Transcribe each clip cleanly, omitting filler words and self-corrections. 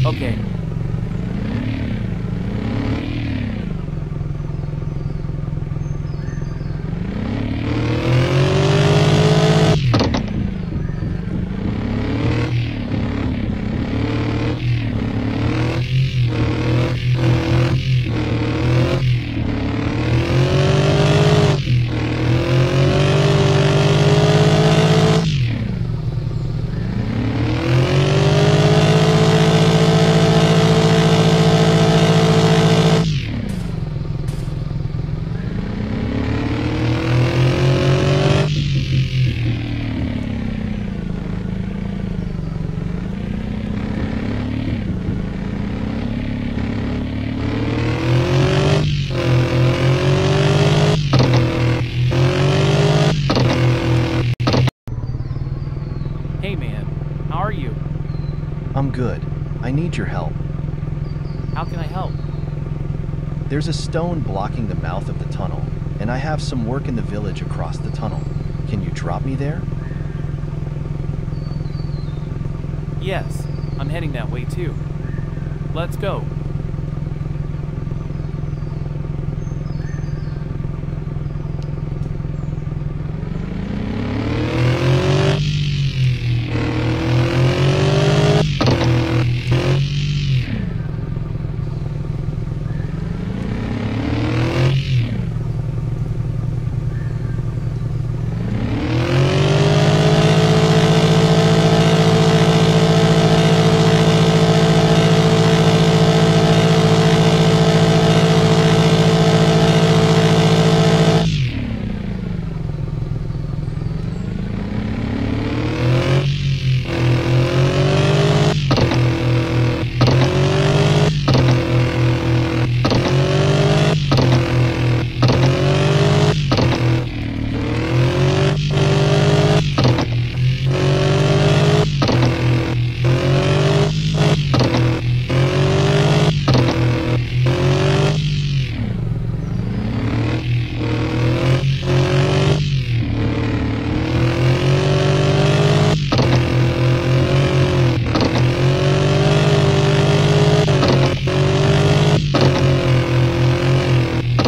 Okay. Hey man, how are you? I'm good. I need your help. How can I help? There's a stone blocking the mouth of the tunnel, and I have some work in the village across the tunnel. Can you drop me there? Yes, I'm heading that way too. Let's go.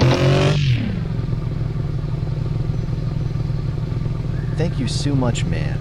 Thank you so much, man.